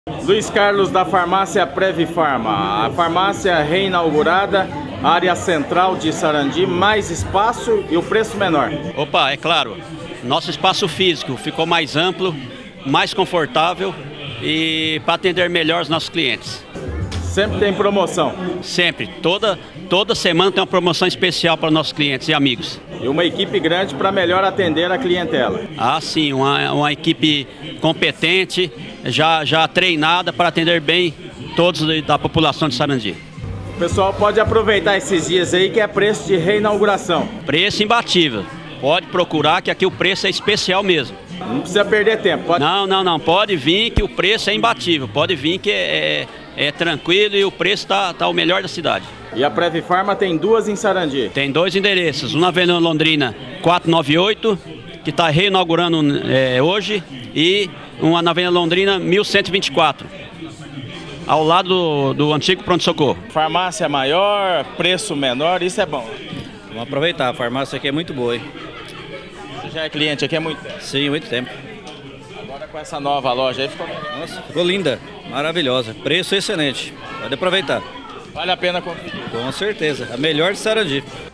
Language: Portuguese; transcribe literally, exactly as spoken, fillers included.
Luiz Carlos da farmácia Previfarma, a farmácia reinaugurada, área central de Sarandi, mais espaço e o preço menor. Opa, é claro, nosso espaço físico ficou mais amplo, mais confortável e para atender melhor os nossos clientes. Sempre tem promoção? Sempre, toda, toda semana tem uma promoção especial para nossos clientes e amigos. E uma equipe grande para melhor atender a clientela? Ah, sim, uma, uma equipe competente, já, já treinada para atender bem todos da população de Sarandi. O pessoal pode aproveitar esses dias aí que é preço de reinauguração. Preço imbatível, pode procurar que aqui o preço é especial mesmo. Não precisa perder tempo. Pode... Não, não, não, pode vir que o preço é imbatível, pode vir que é, é, é tranquilo e o preço está tá o melhor da cidade. E a Previfarma tem duas em Sarandi? Tem dois endereços, um na Avenida Londrina quatrocentos e noventa e oito, que está reinaugurando é, hoje, e uma na Avenida Londrina mil cento e vinte e quatro, ao lado do, do antigo pronto-socorro. Farmácia maior, preço menor, isso é bom. Vamos aproveitar, a farmácia aqui é muito boa, hein? Você já é cliente aqui há muito tempo? Sim, muito tempo. Agora com essa nova loja aí ficou melhor. Nossa, ficou linda, maravilhosa, preço excelente, pode aproveitar. Vale a pena conferir. Com certeza, a melhor de Sarandi.